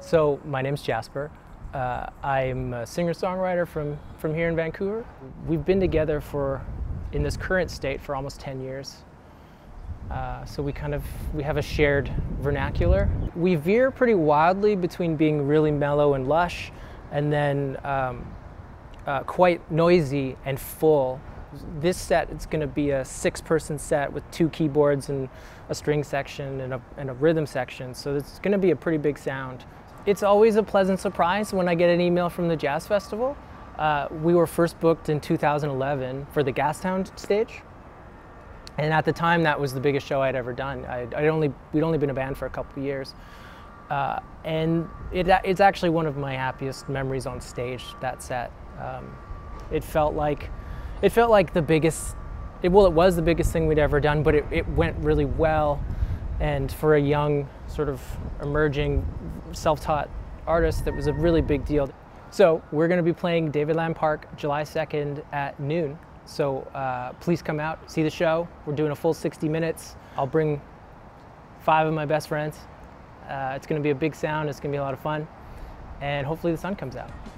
So my name's Jasper. I'm a singer-songwriter from here in Vancouver. We've been together in this current state for almost 10 years. So we have a shared vernacular. We veer pretty wildly between being really mellow and lush, and then quite noisy and full. This set is going to be a 6-person set with 2 keyboards and a string section and a rhythm section, so it's going to be a pretty big sound. It's always a pleasant surprise when I get an email from the Jazz Festival. We were first booked in 2011 for the Gastown stage, and at the time that was the biggest show I'd ever done. We'd only been a band for a couple of years, and it's actually one of my happiest memories on stage, that set. It felt like the biggest, it was the biggest thing we'd ever done, but it went really well. And for a young, sort of emerging, self-taught artist, that was a really big deal. So we're going to be playing David Lamb Park July 2nd at noon. So please come out, see the show. We're doing a full 60 minutes. I'll bring 5 of my best friends. It's going to be a big sound. It's going to be a lot of fun. And hopefully the sun comes out.